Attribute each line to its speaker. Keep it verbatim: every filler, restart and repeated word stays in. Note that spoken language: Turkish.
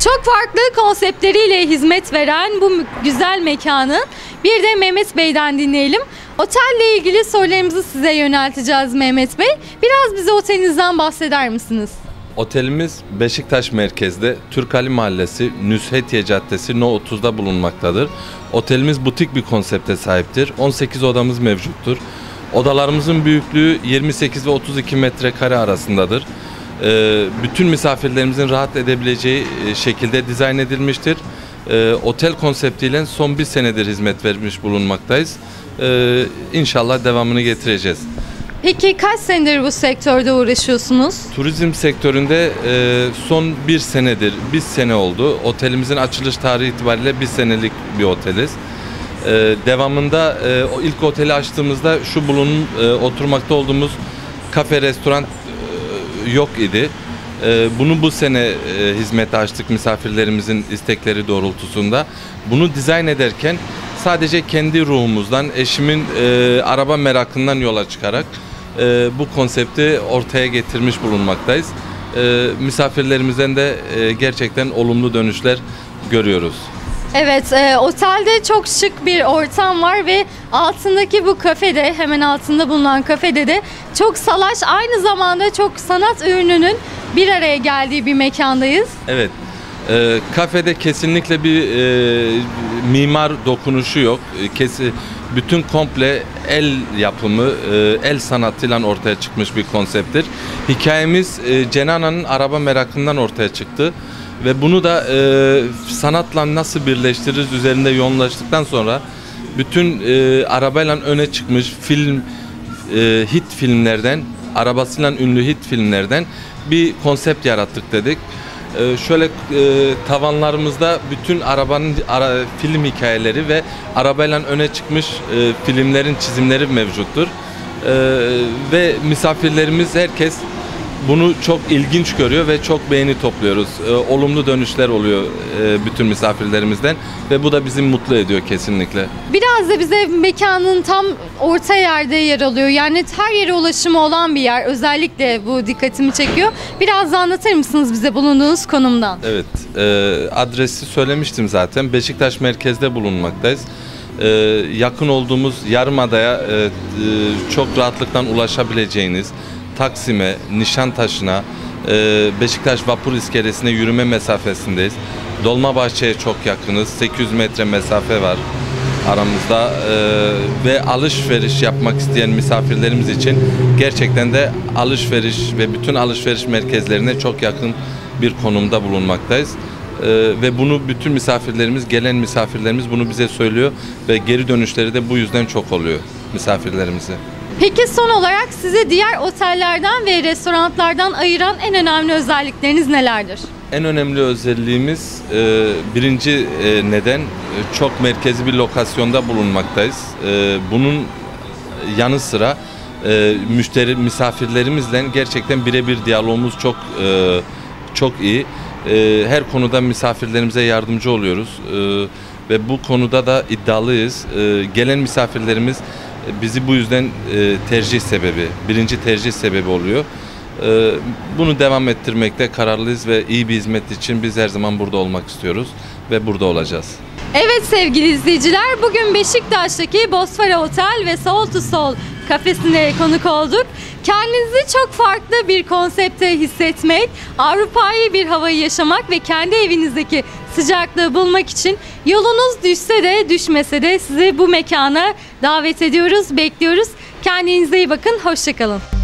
Speaker 1: Çok farklı konseptleriyle hizmet veren bu güzel mekanı bir de Mehmet Bey'den dinleyelim. Otelle ilgili sorularımızı size yönelteceğiz Mehmet Bey. Biraz bize otelinizden bahseder misiniz?
Speaker 2: Otelimiz Beşiktaş merkezde Türkali Mahallesi, Nüshetiye Caddesi No otuzda bulunmaktadır. Otelimiz butik bir konsepte sahiptir. on sekiz odamız mevcuttur. Odalarımızın büyüklüğü yirmi sekiz ve otuz iki metrekare arasındadır. Bütün misafirlerimizin rahat edebileceği şekilde dizayn edilmiştir. Otel konseptiyle son bir senedir hizmet vermiş bulunmaktayız. İnşallah devamını getireceğiz.
Speaker 1: Peki kaç senedir bu sektörde uğraşıyorsunuz?
Speaker 2: Turizm sektöründe son bir senedir, bir sene oldu. Otelimizin açılış tarihi itibariyle bir senelik bir oteliz. Devamında o ilk oteli açtığımızda şu bulunun oturmakta olduğumuz kafe, restoran yok idi. Bunu bu sene hizmete açtık misafirlerimizin istekleri doğrultusunda. Bunu dizayn ederken sadece kendi ruhumuzdan, eşimin araba merakından yola çıkarak bu konsepti ortaya getirmiş bulunmaktayız. Misafirlerimizden de gerçekten olumlu dönüşler görüyoruz.
Speaker 1: Evet, e, otelde çok şık bir ortam var ve altındaki bu kafede, hemen altında bulunan kafede de çok salaş, aynı zamanda çok sanat ürününün bir araya geldiği bir mekandayız.
Speaker 2: Evet, e, kafede kesinlikle bir e, mimar dokunuşu yok. Kesi, bütün komple el yapımı, e, el sanatıyla ortaya çıkmış bir konsepttir. Hikayemiz e, Cenana'nın araba merakından ortaya çıktı. Ve bunu da e, sanatla nasıl birleştiririz üzerinde yoğunlaştıktan sonra bütün e, arabayla öne çıkmış film e, hit filmlerden, arabasıyla ünlü hit filmlerden bir konsept yarattık dedik. E, şöyle e, tavanlarımızda bütün arabanın ara, film hikayeleri ve arabayla öne çıkmış e, filmlerin çizimleri mevcuttur. E, ve misafirlerimiz, herkes bunu çok ilginç görüyor ve çok beğeni topluyoruz. E, olumlu dönüşler oluyor e, bütün misafirlerimizden ve bu da bizi mutlu ediyor kesinlikle.
Speaker 1: Biraz da bize mekanın tam orta yerde yer alıyor. Yani her yere ulaşımı olan bir yer. Özellikle bu dikkatimi çekiyor. Biraz da anlatır mısınız bize bulunduğunuz konumdan?
Speaker 2: Evet, e, adresi söylemiştim zaten. Beşiktaş merkezde bulunmaktayız. E, yakın olduğumuz Yarımada'ya e, e, çok rahatlıkla ulaşabileceğiniz, Taksim'e, Nişantaşı'na, Beşiktaş Vapur İskelesi'ne yürüme mesafesindeyiz. Dolmabahçe'ye çok yakınız. sekiz yüz metre mesafe var aramızda ve alışveriş yapmak isteyen misafirlerimiz için gerçekten de alışveriş ve bütün alışveriş merkezlerine çok yakın bir konumda bulunmaktayız. Ve bunu bütün misafirlerimiz, gelen misafirlerimiz bunu bize söylüyor ve geri dönüşleri de bu yüzden çok oluyor misafirlerimize.
Speaker 1: Peki son olarak sizi diğer otellerden ve restoranlardan ayıran en önemli özellikleriniz nelerdir?
Speaker 2: En önemli özelliğimiz e, birinci e, neden e, çok merkezi bir lokasyonda bulunmaktayız. E, bunun yanı sıra e, müşteri misafirlerimizle gerçekten birebir diyalogumuz çok e, çok iyi. E, her konuda misafirlerimize yardımcı oluyoruz e, ve bu konuda da iddialıyız. E, gelen misafirlerimiz bizi bu yüzden e, tercih sebebi, birinci tercih sebebi oluyor. E, bunu devam ettirmekte kararlıyız ve iyi bir hizmet için biz her zaman burada olmak istiyoruz ve burada olacağız.
Speaker 1: Evet sevgili izleyiciler, bugün Beşiktaş'taki Bosfora Otel ve Soul to Soul kafesine konuk olduk. Kendinizi çok farklı bir konsepte hissetmek, Avrupa'yı bir havayı yaşamak ve kendi evinizdeki sıcaklığı bulmak için yolunuz düşse de düşmese de sizi bu mekana davet ediyoruz, bekliyoruz. Kendinize iyi bakın, hoşça kalın.